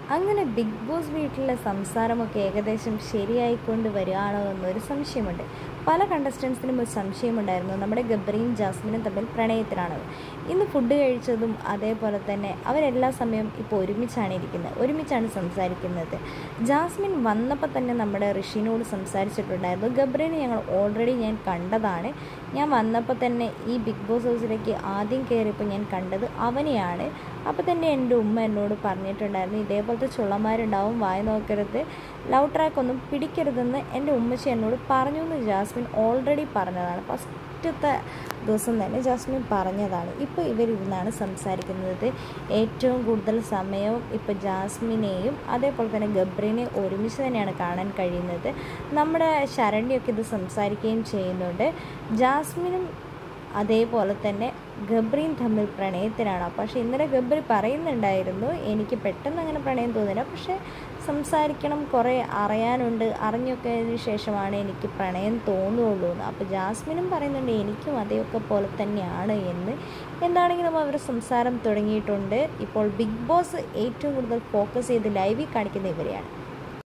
അങ്ങനെ big boss വീട്ടിലെ സംസാരമൊക്കെ ഏകദേശം ശരിയായിക്കൊണ്ട് വരികയാണോ എന്നൊരു സംശയമുണ്ട്. പല കണ്ടസ്റ്റൻസിനും ഒരു സംശയമുണ്ടായിരുന്നു, നമ്മുടെ ഗബ്രിയും ജാസ്മിനും തമ്മിൽ പ്രണയത്തിലാണത്. ഇന്ന് ഫുഡ് കഴിച്ചതും അതേപോലെ തന്നെ അവരെല്ലാ സമയം ഇപ്പോൾ ഒരുമിച്ചാണ് ഇരിക്കുന്നത്, ഒരുമിച്ചാണ് സംസാരിക്കുന്നത്. ജാസ്മിൻ വന്നപ്പോൾ തന്നെ നമ്മുടെ ഋഷിനോട് സംസാരിച്ചിട്ടുണ്ടായിരുന്നു. ഗബ്രിനെ ഓൾറെഡി ഞാൻ കണ്ടതാണ്. ഞാൻ വന്നപ്പോൾ തന്നെ ഈ ബിഗ് ബോസ് ഹൗസിലേക്ക് ആദ്യം കയറിയപ്പോൾ ഞാൻ കണ്ടത് അവനെയാണ്. അപ്പോൾ തന്നെ എൻ്റെ ഉമ്മ എന്നോട് പറഞ്ഞിട്ടുണ്ടായിരുന്നു, ഇതേപോലത്തെ ചുള്ളന്മാരുണ്ടാവും, വായ നോക്കരുത്, ലവ് ട്രാക്കൊന്നും പിടിക്കരുതെന്ന് എൻ്റെ ഉമ്മച്ചി എന്നോട് പറഞ്ഞു എന്ന് ജാസ്മിൻ ഓൾറെഡി പറഞ്ഞതാണ്. ഫസ്റ്റത്തെ ദിവസം തന്നെ ജാസ്മിൻ പറഞ്ഞതാണ്. ഇപ്പോൾ ഇവരിരുന്നാണ് സംസാരിക്കുന്നത്. ഏറ്റവും കൂടുതൽ സമയവും ഇപ്പോൾ ജാസ്മിനെയും അതേപോലെ തന്നെ ഗബ്രിനെയും ഒരുമിച്ച് തന്നെയാണ് കാണാൻ കഴിയുന്നത്. നമ്മുടെ ശരണ്യൊക്കെ ഇത് സംസാരിക്കുകയും ചെയ്യുന്നുണ്ട്. ജാസ്മിനും അതേപോലെ തന്നെ ഗബ്രിയും തമ്മിൽ പ്രണയത്തിലാണ്. പക്ഷേ ഇന്നലെ ഗബ്രി പറയുന്നുണ്ടായിരുന്നു, എനിക്ക് പെട്ടെന്ന് അങ്ങനെ പ്രണയം തോന്നില്ല, പക്ഷേ സംസാരിക്കണം, കുറേ അറിയാനുണ്ട്, അറിഞ്ഞൊക്കെ ശേഷമാണ് എനിക്ക് പ്രണയം തോന്നുകയുള്ളൂ എന്ന്. അപ്പോൾ ജാസ്മിനും പറയുന്നുണ്ട്, എനിക്കും അതേയൊക്കെ പോലെ തന്നെയാണ് എന്ന്. എന്താണെങ്കിലും അവർ സംസാരം തുടങ്ങിയിട്ടുണ്ട്. ഇപ്പോൾ ബിഗ് ബോസ് ഏറ്റവും കൂടുതൽ ഫോക്കസ് ചെയ്ത് ലൈവിൽ കാണിക്കുന്ന ഇവരെയാണ്.